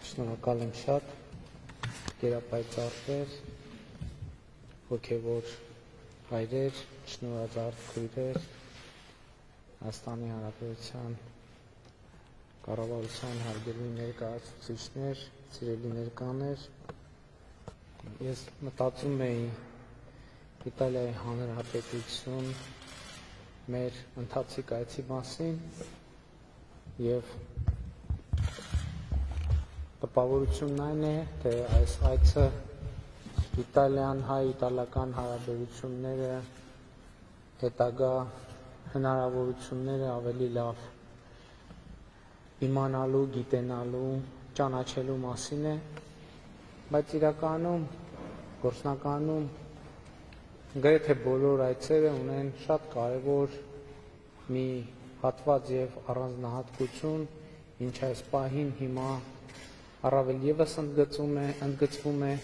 Շնորհակալ եմ շատ, գերապայծառներ, հոգևոր հայրեր, շնորհազարդ քույրեր, Հայաստանի Հանրապետության կառավարության հարգելի ներկայացուցիչներ, սիրելի ներկաներ, ես մտածում էի Իտալիայի Հանրապետություն մեր ընթացիկ այցի մասին եւ տպավորությունն այն է, թե այս այցը Իտալիան հայ-իտալական հարաբերությունները հետագա հնարավորությունները ավելի լավ իմանալու, գիտենալու, ճանաչելու մասին է, բայց իրականում, գործնականում գրեթե բոլոր այցերը ունեն շատ կարևոր մի հատված եւ առանձնահատկություն, ինչ այս պահին հիմա առավել եւս ընդգծվում է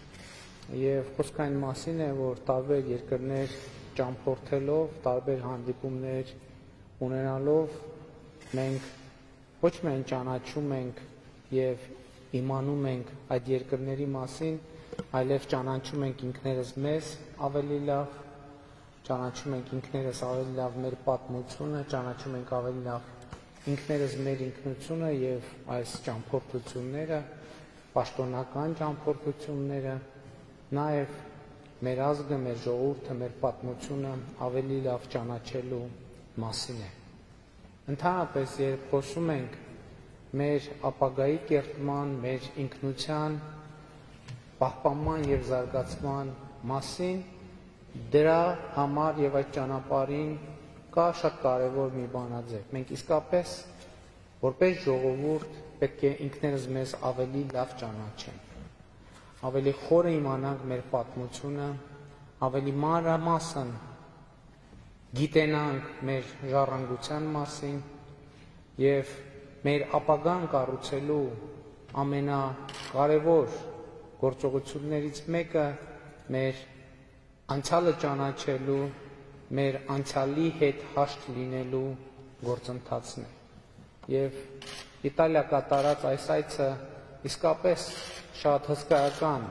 եւ խոսքը այն մասին է, որ տարբեր երկրներ ճամփորդելով, տարբեր հանդիպումներ ունենալով մենք ոչ միայն ճանաչում ենք եւ իմանում ենք այդ երկրների մասին, այլև ճանաչում ենք ինքներս մեզ ավելի լավ, ճանաչում ենք ինքներս ավելի լավ մեր պատմությունը, ճանաչում ենք ավելի լավ ինքներս մեր ինքնությունը եւ այս ճամփորդությունները, պաշտոնական ճամփորդությունները, նաեւ մեր ազգը, մեր ժողովուրդը, մեր պատմությունը ավելի լավ ճանաչելու մասին է։ Ընդհանրապես, երբ խոսում ենք մեր ապագայի կերտման, մեր ինքնության պահպանման եւ զարգացման մասին, դրա համար եւ այդ ճանապարհին կա շատ կարևոր մի բանաձև։ Մենք իսկապես որպես ժողովուրդ պետք է ինքներս մեզ ավելի լավ ճանաչենք, ավելի խորը իմանանք մեր պատմությունը, ավելի մանրամասն գիտենանք մեր ժառանգության մասին եւ մեր ապագան կառուցելու ամենակարևոր գործողություններից մեկը մեր անցյալը ճանաչելու, մեր անցյալի հետ հաշտ լինելու գործընթացն է։ Եվ Իտալիա կատարած այս այցը իսկապես շատ հսկայական,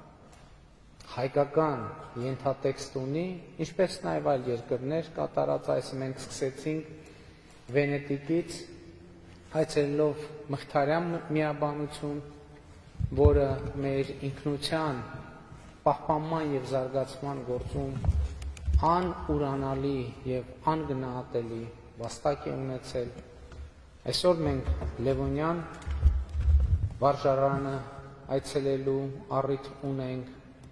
հայկական ենթատեքստ ունի, ինչպես նաև այլ երկրներ կատարած այցը մենք սկսեցինք Վենետիկից, այցելելով Մխիթարյան միաբանություն, որը մեր ինքնության պահպանման եւ զարգացման գործում անուրանալի եւ անգնահատելի վաստակ է ունեցել։ Այսօր մենք Լևոնյան վարժարանը այցելելու առիթ ունենք,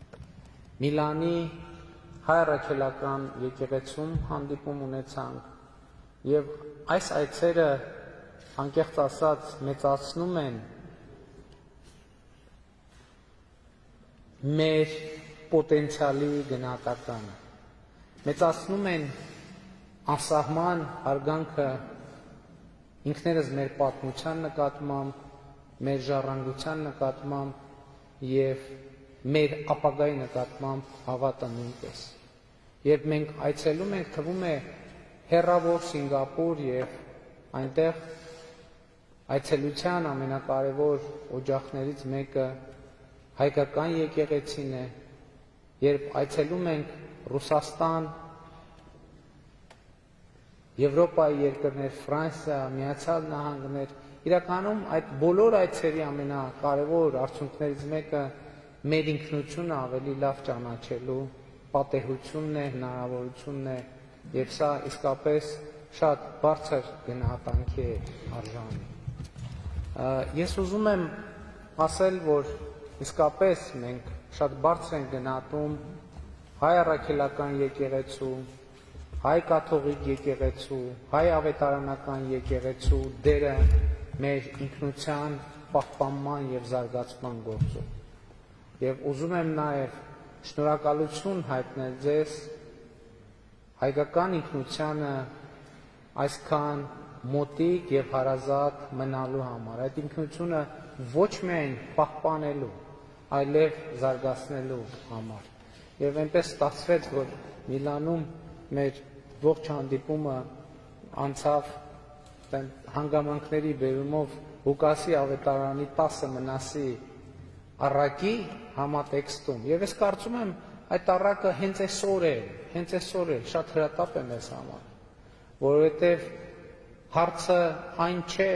Միլանի հայ առաքելական եկեղեցում հանդիպում ունեցանք եւ այս այցերը անկեղծ ասած մեծացնում են մեր պոտենցիալի գնահատականը, մեծացնում են անսահման հարգանքը ինքներս մեր պատմության նկատմամբ, մեր ժառանգության նկատմամբ եւ մեր ապագայի նկատմամբ հավատը նույնպես։ Երբ մենք այցելում ենք, թվում է հեռավոր Սինգապուր եւ այնտեղ այցելության ամենակարևոր օջախներից մեկը հայկական եկեղեցին է, երբ այցելում ենք Ռուսաստան, Եվրոպայի երկրներ, Ֆրանսիա, Միացյալ Նահանգներ, իրականում այդ բոլոր այցերի ամենակարևոր արդյունքներից մեկը մեր ինքնությունը ավելի լավ ճանաչելու պատեհությունն է, հնարավորությունն է, եւ սա իսկապես շատ բարձր գնահատանքի է արժանի։ Ես ուզում եմ ասել, որ իսկապես մենք շատ բարձր ենք գնահատում հայ առաքելական եկեղեցու, հայ կաթողիկ եկեղեցու, հայ ավետարանական եկեղեցու դերը մեր ինքնության պահպանման եւ զարգացման գործում։ Եվ ուզում եմ նաեւ շնորհակալություն հայտնել ձեզ հայկական ինքնությանը այսքան մոտիկ եւ հարազատ մնալու համար, այդ ինքնությունը ոչ միայն պահպանելու, այլև զարգացնելու համար։ Եվ այնպես ստացվեց, որ Միլանում մեր ողջ հանդիպումը անցավ հանգամանքների բերումով Ղուկասի ավետարանի 10 մնասի առակի համատեքստում։ Եվ ես կարծում եմ այդ առակը հենց այսօր է, շատ հրատապ է մեզ համար, որովհետև հարցը այն չէ,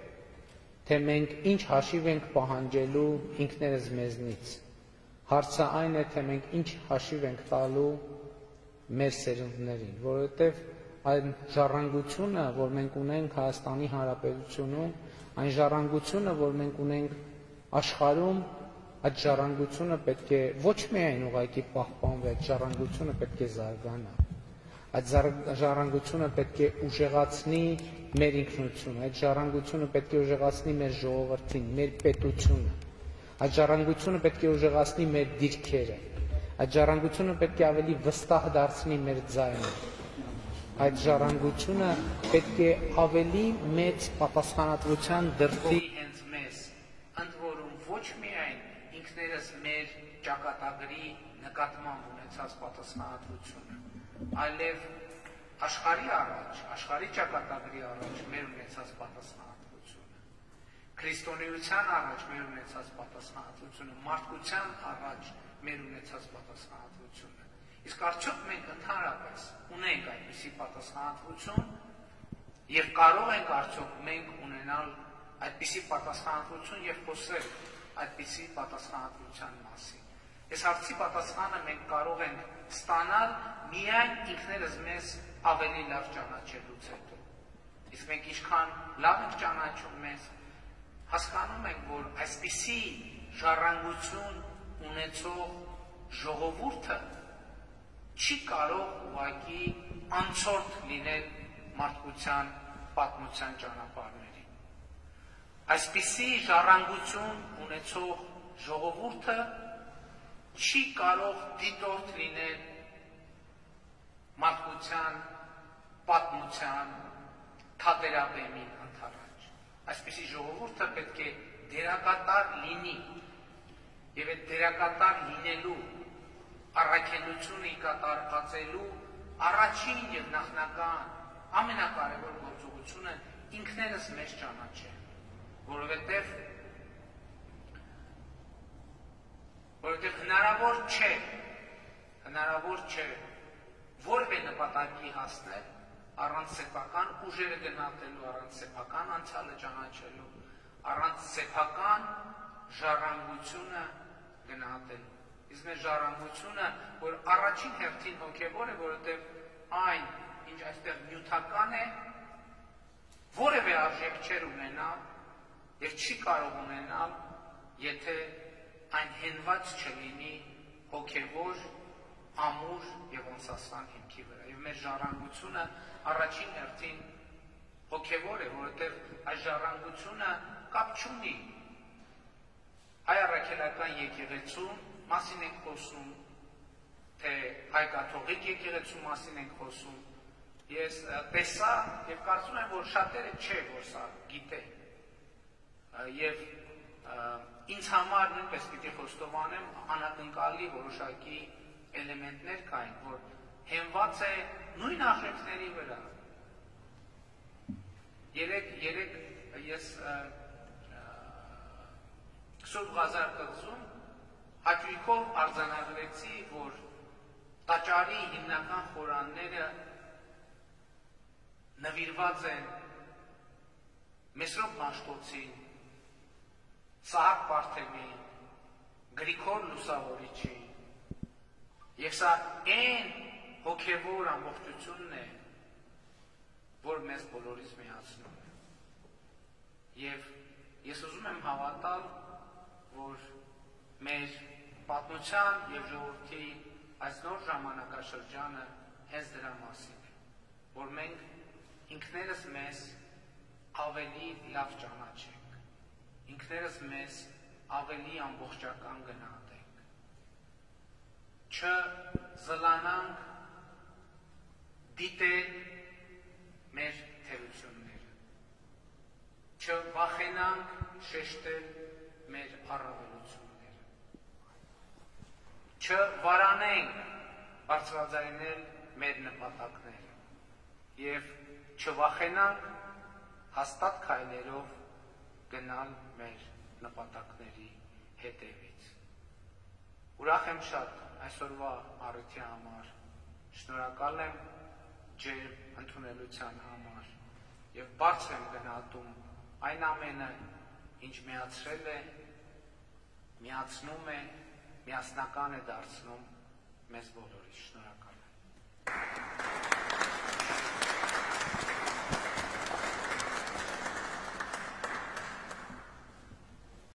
թե մենք ինչ հաշիվ ենք պահանջելու ինքներս մեզնից։ Հարցը այն է, թե մենք ինչ հաշիվ ենք տալու մեր սերունդներին, որովհետև այն ժառանգությունը, որ մենք ունենք Հայաստանի Հանրապետությունում, այն ժառանգությունը, որ մենք ունենք աշխարհում, այդ ժառանգությունը պետք է ոչ միայն ուղղակի պահպանվի, այդ ժառանգությունը պետք է զարգանա։ Այդ ժառանգությունը պետք է ուժեղացնի մեր ինքնությունը, այդ ժառանգությունը պետք է ուժեղացնի մեր ժողովրդին, մեր պետությունը։ Այդ ժառանգությունը պետք է ուժեղացնի մեր դիրքերը։ Այդ ժառանգությունը պետք է ավելի վստահ դարձնի մեր ձայնը։ Այդ ժառանգությունը պետք է ավելի մեծ պատասխանատվության դրդի հենց մեզ, ընդ որում ոչ միայն ինքներս մեր ճակատագրի նկատմամբ ունեցած պատասխանատվությունը, այլև աշխարհի առաջ, աշխարհի ճակատագրի առաջ մեր ունեցած պատասխանատվությունը, քրիստոնեության առաջ մեր ունեցած պատասխանատվությունը, մարդկության առաջ մեր ունեցած պատասխանատվությունը։ Իսկ արդյոք մենք ընդհանրապես ունենք այդպիսի պատասխանատվություն եւ կարող ենք արդյոք մենք ունենալ այդպիսի պատասխանատվություն եւ խոսել այդպիսի պատասխանատվության մասին։ Այս հարցի պատասխանը մենք կարող ենք ստանալ միայն ինքներս մեզ ավելի լավ ճանաչելուց հետո։ Իսկ մենք ինչքան լավ ենք ճանաչում մեզ, հասկանում ենք, որ այսպիսի ժառանգություն ունեցող ժողովուրդը չի կարող ուղղակի անցորդ լինել մարդկության պատմության ճանապարհներին։ Այսպիսի ժառանգություն ունեցող ժողովուրդը չի կարող դիտորդ լինել մարդկության պատմության թատերաբեմին ընդառաջ։ Այսպիսի ժողովուրդը պետք է դերակատար լինի եւ այդ դերակատար լինելու առաքելությունը կատարածելու առաջին եւ նախնական ամենակարևոր գործողությունը ինքներս մեզ ճանաչել, որովհետեւ հնարավոր չէ որևէ նպատակի հասնել առանց սեփական ուժերը գնահատելու, առանց սեփական անցյալը ճանաչելու, առանց սեփական ժառանգությունը գնահատելու։ Իսկ մեր ժառանգությունը, որ առաջին հերթին հոգևոր է, որովհետև այն, ինչ այստեղ նյութական է, որևէ արժեք չէր ունենալ եւ չի կարող ունենալ, եթե այն հենված չլինի հոգևոր, ամուր եւ անսասան հիմքի վրա։ Եվ մեր ժառանգությունը առաջին հերթին հոգևոր է, որովհետև այս ժառանգությունը կապ չունի հայ առաքելական եկեղեցուն մասին ենք խոսում, թե հայ կաթողիկ եկեղեցու մասին ենք խոսում։ Ես տեսա եւ կարծում եմ, որ շատերը չէ, որ սա գիտեն։ Եվ ինձ համար նույնպես պիտի խոստովանեմ, անակնկալի որոշակի էլեմենտներ կային, որ հենված է նույն արժեքների վրա։ Երեք ես Սուրբ Ղազար կղզում հաճույքով արձանագրեցի, որ տաճարի հիմնական խորանները նվիրված են Մեսրոպ Մաշտոցին, Սահակ Պարթևին, Գրիգոր Լուսավորիչին, եւ սա այն հոգեվոր ամբողջությունն է, որ մեզ բոլորիս միացնում է։ Եվ ես ուզում եմ հավատալ, որ մեր պատմության եւ ժողովրդի այս նոր ժամանակաշրջանը հենց դրա մասին է, որ մենք ինքներս մեզ ավելի լավ ճանաչենք, ինքներս մեզ ավելի ամբողջական գնահատենք, չզլանանք դիտել մեր թերությունները, չվախենանք շեշտել մեր առավելությունները, չվարանենք բարձրաձայնել մեր նպատակները և չվախենանք հաստատ քայլերով գնալ մեր նպատակների հետևից։ Ուրախ եմ շատ այսօրվա առիթի համար, շնորհակալ եմ ջերմ ընդունելության համար եւ բարձր եմ գնահատում այն ամենը, ինչ միացրել է, միացնում է, միասնական է դարձնում մեզ բոլորիս։ Շնորհակալ